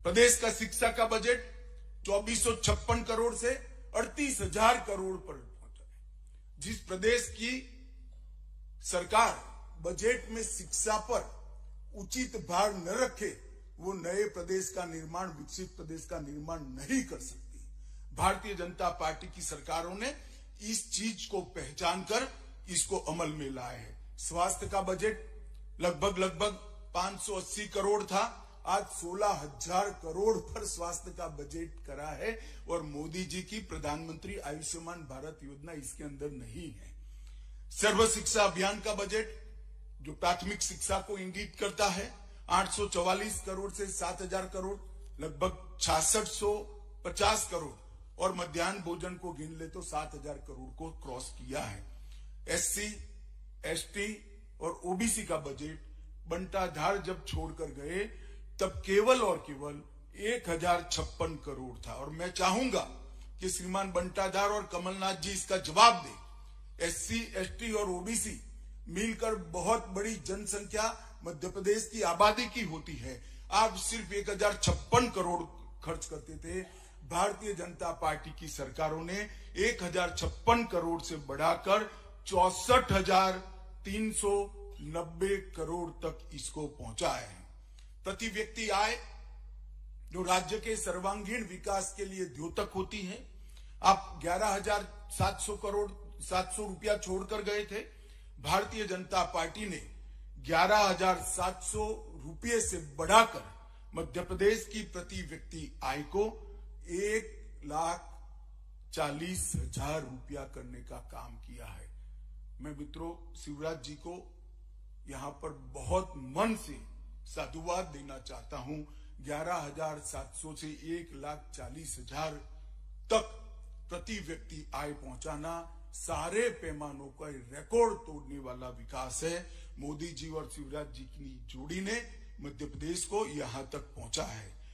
प्रदेश का शिक्षा का बजट 2456 करोड़ से 38,000 करोड़ पर पहुंचा है। जिस प्रदेश की सरकार बजट में शिक्षा पर उचित भार न रखे, वो नए प्रदेश का निर्माण, विकसित प्रदेश का निर्माण नहीं कर सकती। भारतीय जनता पार्टी की सरकारों ने इस चीज को पहचान कर इसको अमल में लाए हैं। स्वास्थ्य का बजट लगभग 580 करोड़ था, आज 16,000 करोड़ पर स्वास्थ्य का बजट करा है और मोदी जी की प्रधानमंत्री आयुष्मान भारत योजना इसके अंदर नहीं है। सर्व शिक्षा अभियान का बजट जो प्राथमिक शिक्षा को इंगित करता है 844 करोड़ से 7,000 करोड़, लगभग 6650 करोड़, और मध्याह्न भोजन को गिन ले तो 7,000 करोड़ को क्रॉस किया है। एससी, एसटी और ओबीसी का बजट बंटाधार जब छोड़कर गए तब केवल और केवल 1,056 करोड़ था। और मैं चाहूंगा कि श्रीमान बंटाधार और कमलनाथ जी इसका जवाब दें। एससी, एसटी और ओबीसी मिलकर बहुत बड़ी जनसंख्या मध्य प्रदेश की आबादी की होती है। आप सिर्फ 1,056 करोड़ खर्च करते थे। भारतीय जनता पार्टी की सरकारों ने 1,056 करोड़ से बढ़ाकर 64,390 करोड़ तक इसको पहुंचाया है। प्रति व्यक्ति आय जो राज्य के सर्वांगीण विकास के लिए द्योतक होती है, आप 11,700 रुपया छोड़कर गए थे। भारतीय जनता पार्टी ने 11,700 रुपये से बढ़ाकर मध्य प्रदेश की प्रति व्यक्ति आय को 1,40,000 रुपया करने का काम किया है। मैं मित्रों शिवराज जी को यहां पर बहुत मन से साधुवाद देना चाहता हूं। 11,700 से 1,40,000 तक प्रति व्यक्ति आय पहुंचाना सारे पैमानों का रिकॉर्ड तोड़ने वाला विकास है। मोदी जी और शिवराज जी की जोड़ी ने मध्य प्रदेश को यहां तक पहुंचा है।